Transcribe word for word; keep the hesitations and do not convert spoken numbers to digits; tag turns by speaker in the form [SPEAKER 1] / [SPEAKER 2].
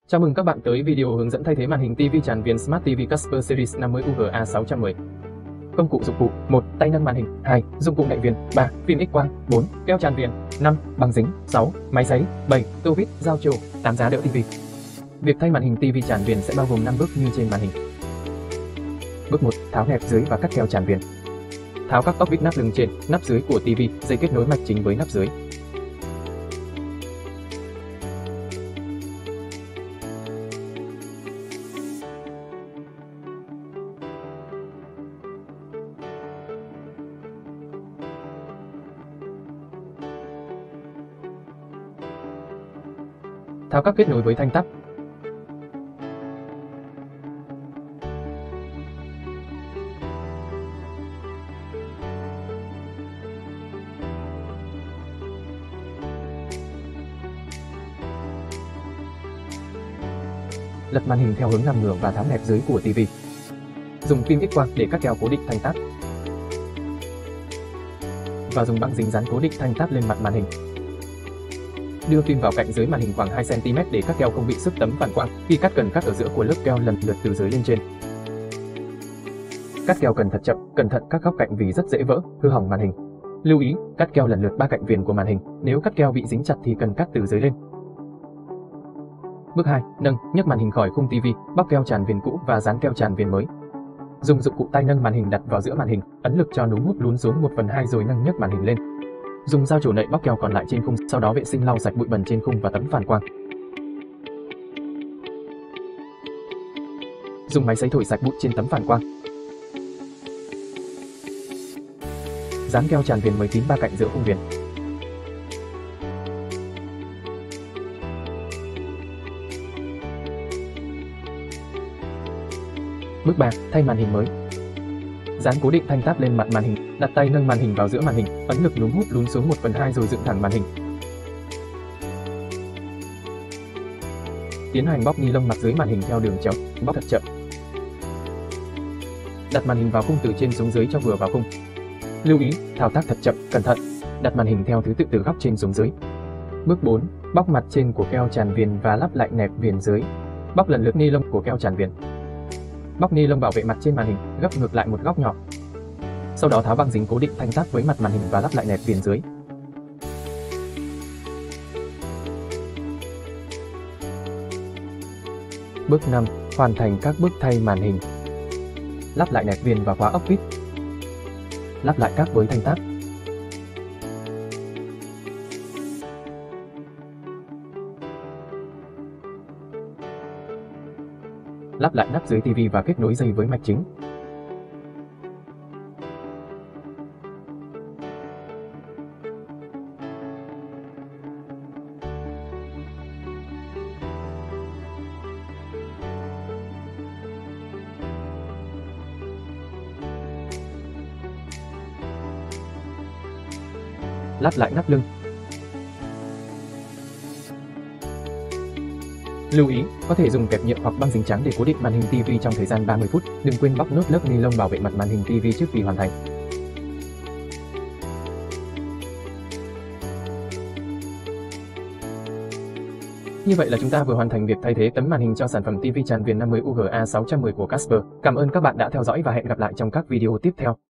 [SPEAKER 1] Chào mừng các bạn tới video hướng dẫn thay thế màn hình ti vi tràn viền Smart ti vi Casper Series năm mươi U G A sáu một không. Công cụ dụng cụ: một. Tay nâng màn hình. hai. Dụng cụ đậy viền. ba. Phim X quang. bốn. Keo tràn viền. năm. Băng dính. sáu. Máy sấy. bảy. Tô vít, dao trổ, tám giá đỡ ti vi. Việc thay màn hình ti vi tràn viền sẽ bao gồm năm bước như trên màn hình. Bước một. Tháo nẹp dưới và cắt keo tràn viền. Tháo các ốc vít nắp lưng trên, nắp dưới của ti vi, dây kết nối mạch chính với nắp dưới. Tháo các kết nối với thanh tắp. Lật màn hình theo hướng nằm ngửa và tháo nẹp dưới của ti vi. Dùng phim X quang để cắt keo cố định thanh tắp. Và dùng băng dính dán cố định thanh tắp lên mặt màn hình. Đưa phim vào cạnh dưới màn hình khoảng hai xăng ti mét để các keo không bị xước tấm phản quang. Khi cắt cần cắt ở giữa của lớp keo lần lượt từ dưới lên trên. Cắt keo cần thật chậm, cẩn thận các góc cạnh vì rất dễ vỡ, hư hỏng màn hình. Lưu ý, cắt keo lần lượt ba cạnh viền của màn hình. Nếu cắt keo bị dính chặt thì cần cắt từ dưới lên. Bước hai. Nâng, nhấc màn hình khỏi khung ti vi, bóc keo tràn viền cũ và dán keo tràn viền mới. Dùng dụng cụ tay nâng màn hình đặt vào giữa màn hình, ấn lực cho núm hút lún xuống một phần hai rồi nâng nhấc màn hình lên. Dùng dao trổ nậy bóc keo còn lại trên khung, sau đó vệ sinh lau sạch bụi bẩn trên khung và tấm phản quang. Dùng máy sấy thổi sạch bụi trên tấm phản quang. Dán keo tràn viền mới kín ba cạnh giữa khung viền. Bước ba. Thay màn hình mới. Dán cố định thanh tắp lên mặt màn hình, đặt tay nâng màn hình vào giữa màn hình, ấn lực núm hút lún xuống một phần hai rồi dựng thẳng màn hình. Tiến hành bóc ni lông mặt dưới màn hình theo đường chéo, bóc thật chậm. Đặt màn hình vào khung từ trên xuống dưới cho vừa vào khung. Lưu ý, thao tác thật chậm, cẩn thận. Đặt màn hình theo thứ tự từ góc trên xuống dưới. Bước bốn. Bóc mặt trên của keo tràn viền và lắp lại nẹp viền dưới. Bóc lần lượt ni lông của keo tràn viền. Bóc ni lông bảo vệ mặt trên màn hình, gấp ngược lại một góc nhỏ. Sau đó tháo băng dính cố định thanh tắp với mặt màn hình và lắp lại nẹp viền dưới. Bước năm. Hoàn thành các bước thay màn hình. Lắp lại nẹp viền và khóa ốc vít. Lắp lại các với thanh tắp. Lắp lại nắp dưới ti vi và kết nối dây với mạch chính. Lắp lại nắp lưng. Lưu ý, có thể dùng kẹp nhựa hoặc băng dính trắng để cố định màn hình ti vi trong thời gian ba mươi phút. Đừng quên bóc nốt lớp ni lông bảo vệ mặt màn hình ti vi trước khi hoàn thành. Như vậy là chúng ta vừa hoàn thành việc thay thế tấm màn hình cho sản phẩm ti vi tràn viền năm mươi U G A sáu một không của Casper. Cảm ơn các bạn đã theo dõi và hẹn gặp lại trong các video tiếp theo.